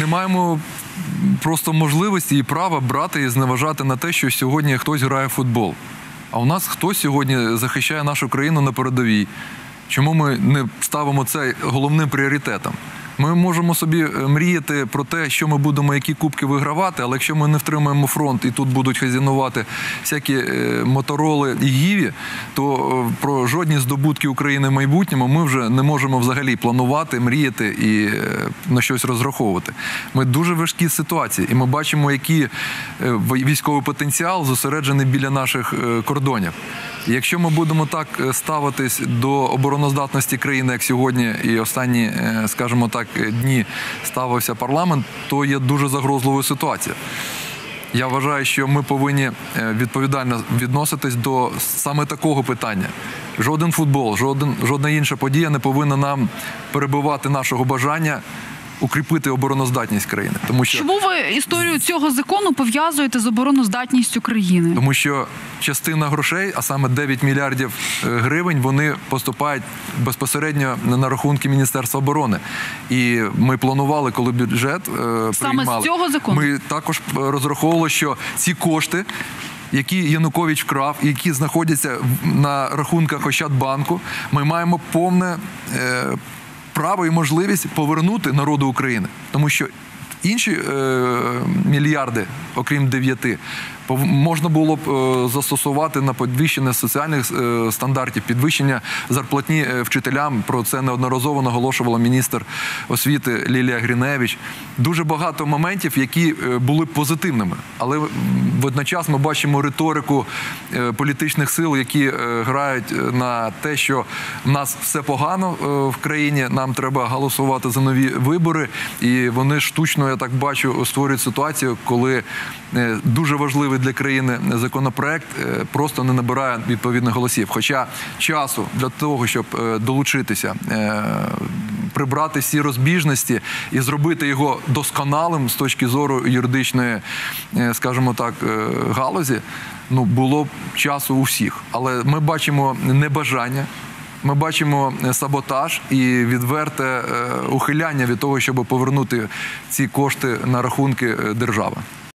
не маємо просто можливості і права брати і зневажати на те, що сьогодні хтось грає в футбол. А у нас хтось сьогодні захищає нашу країну на передовій. Чому ми не ставимо це головним пріоритетом? Ми можемо собі мріяти про те, що ми будемо, які кубки вигравати, але якщо ми не втримаємо фронт і тут будуть хазінувати всякі Мотороли і Гіві, то про жодні здобутки України в майбутньому ми вже не можемо взагалі планувати, мріяти і на щось розраховувати. Ми дуже важкі ситуації, і ми бачимо, який військовий потенціал зосереджений біля наших кордонів. І якщо ми будемо так ставитись до обороноздатності країни, як сьогодні і останні, скажімо так, дні ставився парламент, то є дуже загрозливою ситуація. Я вважаю, що ми повинні відповідально відноситись до саме такого питання. Жоден футбол, жодна інша подія не повинна нам перебивати нашого бажання укріпити обороноздатність країни. Чому ви історію цього закону пов'язуєте з обороноздатністю країни? Тому що частина грошей, а саме 9 мільярдів гривень, вони поступають безпосередньо на рахунки Міністерства оборони. І ми планували, коли бюджет приймали. Саме з цього закону? Ми також розраховували, що ці кошти, які Янукович вкрав, які знаходяться на рахунках Ощадбанку, ми маємо повне право і можливість повернути народу України. Тому що інші мільярди, окрім 9, можна було б застосувати на підвищення соціальних стандартів, підвищення зарплатні вчителям. Про це неодноразово наголошувала міністр освіти Лілія Гриневич. Дуже багато моментів, які були позитивними. Але водночас ми бачимо риторику політичних сил, які грають на те, що в нас все погано в країні, нам треба голосувати за нові вибори. І вони штучно, я так бачу, створюють ситуацію, коли дуже важливий для країни законопроект просто не набирає відповідних голосів. Хоча часу для того, щоб долучитися, прибрати всі розбіжності і зробити його досконалим з точки зору юридичної, скажімо так, галузі, було б часу у всіх. Але ми бачимо небажання, ми бачимо саботаж і відверте ухиляння від того, щоб повернути ці кошти на рахунки держави.